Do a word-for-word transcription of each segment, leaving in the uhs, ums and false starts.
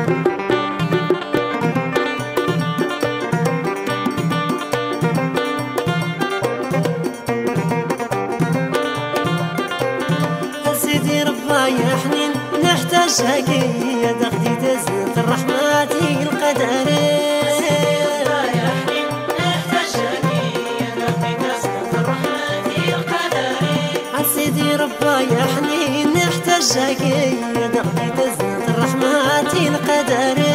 سيدي ربا يا حنين نحتاجك يا دغدي تزنت الرحمة القدر. يا حنين نحتاجك يا دغدي تزنت الرحمة القدر. سيدي ربا يا حنين نحتاجك يا دغدي تزنت الرحمة القدر.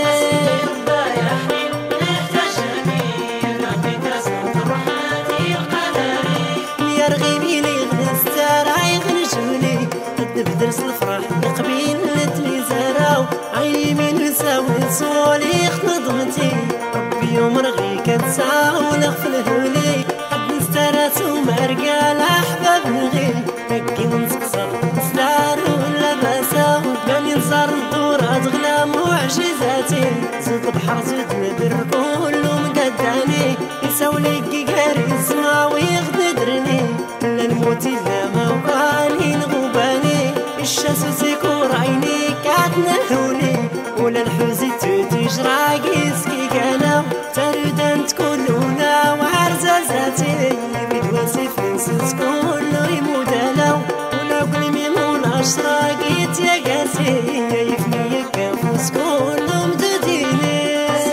بدرس الفرح يقبيل نتلي زراو عيني من نساوي صولي خنضمتي ربي يوم رغي كتساول غفل هولي حد نسترات ومرقال احباب نغي هكي نسقسر نسلار ولا باساو يعني نصار ندور ادغلا معجزاتي زود البحر زود ندر كله مقداني يساولي كيكاري السما ويغددرني لا الموت لا موقاني نغوباني الشمس سيكور عيني كاتنهوني ولا الحوزي تجرى كيسكي كانا تردان تكونونا وعرزازاتي بدواسي فنسس كله يمودانا ولا قلمي مولا شراقيت يا قاسي يفني يكافوس كله مدديني.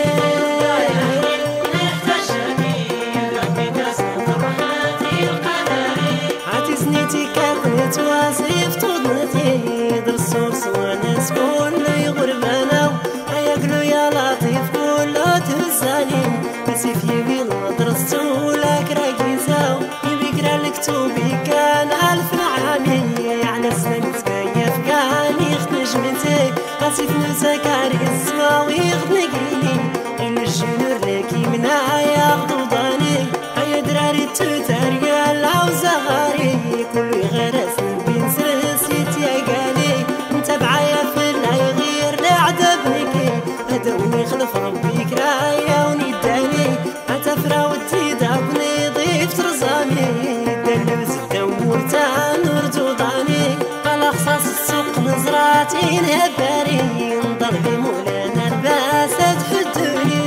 عاتي سنيتي كانت واسيف طولتي درسوس وناس كله يغربانا هياكلو يا لطيف كله تهزاني بسيف يبي درستو لك راكيساو يبي قرا الكتوبي كان الف عامي يعني سنة كيف كان يخنجمتي بسيف نسكاري السما ويغنقيني إلا الجنور لكي منايا غضوضاني هيا دراري التوتاريا لاو زغاري كل غرس بين سرسيت يا قالي متابعايا في العي غير لعدبنكي هدوني خلف ربي كرايا ونداني هتفرا وتيدابني ضيف ترزامي دلوز الدور تانور توضاني على خصاص السوق نزراتي نهباري نضل بمولانا الباسة تحدوني.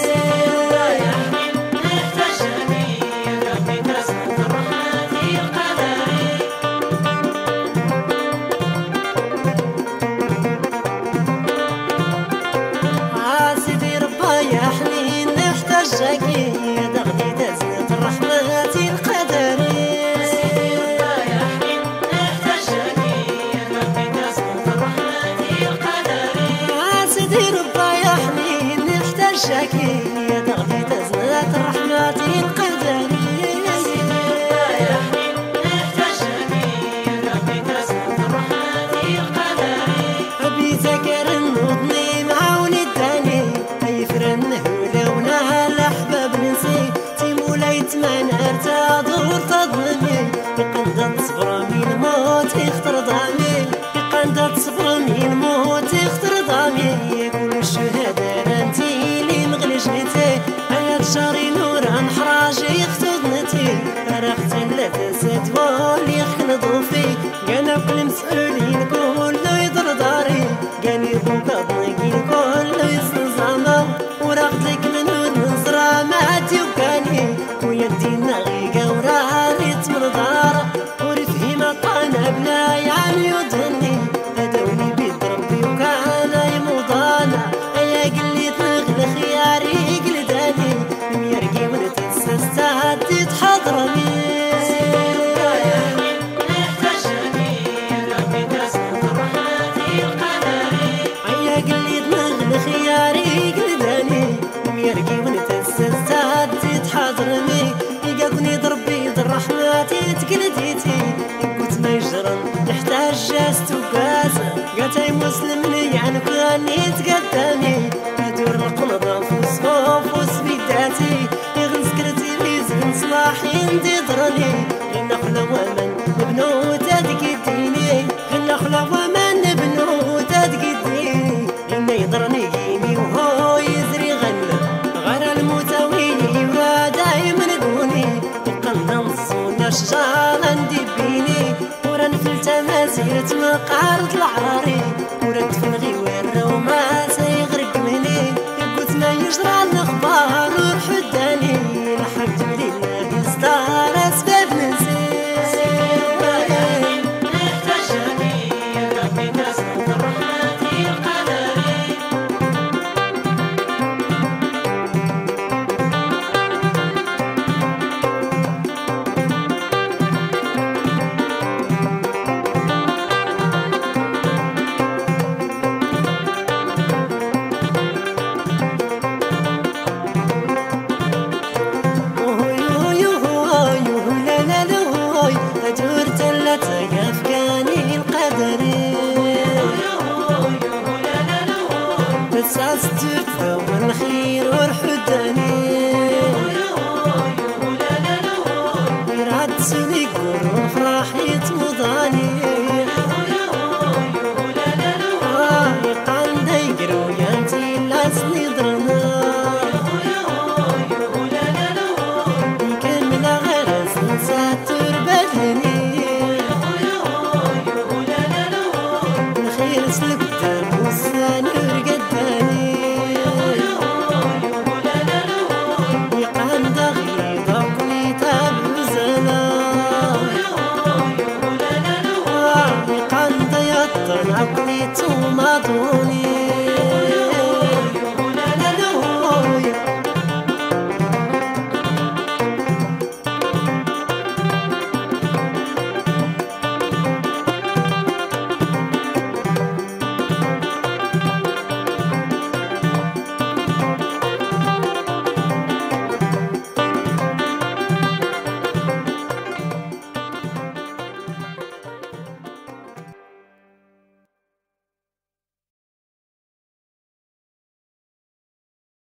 يا حنين نحتاجك يا دغدي تزنت الرحمة القدر. يا حنين نحتاجك يا دغدي تزنت الرحمة القدر. سيدي ربا يا حنين نحتاجك يا دغدي تزنت الرحمة القدر. يا حنين نحتاجك يا دغدي تزنت الرحمة القدر. أبي ذكر النضني معاون الداني يفرنه ولونا الأحباب نسي تيمولاي تمان أرتا دور تظلمي يقندت صبر من الموت يختار ضامي يقندت صبر من الموت يختار ضامي كل الشهداء انتي لي مغلجنتي حياة شاري نور عن حراجي يختضنتي رختن لا تسد واللي يخن ضوفي قانا كل مسؤولين كله يضر داري قاني بوكا ضنقين كله يزنزاما ورغدلك من ونزرا ماتي وكاني ويدي نغيقا وراري تمرضار ورفهي مطانا بلا يعني يضني هدوني بيد ربي وكان يموضانا ايا قلي تغلى خياري قلداني ميرقي ونتسستات تتحضرني. خياري قلداني ميرقي ونتسستات تتحضرني يقاكني ضربي ذا الرحمة تقلديتي قلت ما يجرن نحتاج جاست وقاسة قاتي مسلمني يعني كاني تقدامي ندور القنضة فوس فوس بيداتي يغن سكرتي بيزن صلاحي ندي ضرني غنا خلا ومن نبنو تدقديني غنا خلا ومن نبنو تدقديني غنا يضرني يمي وهو يزري غنى غير المتاويني ودايما نقوني يقلنا نصونا شجاعة ندبيني ورا نفل تمازيرة مقارة العراري ورا تفنغي وين وما عقلي توما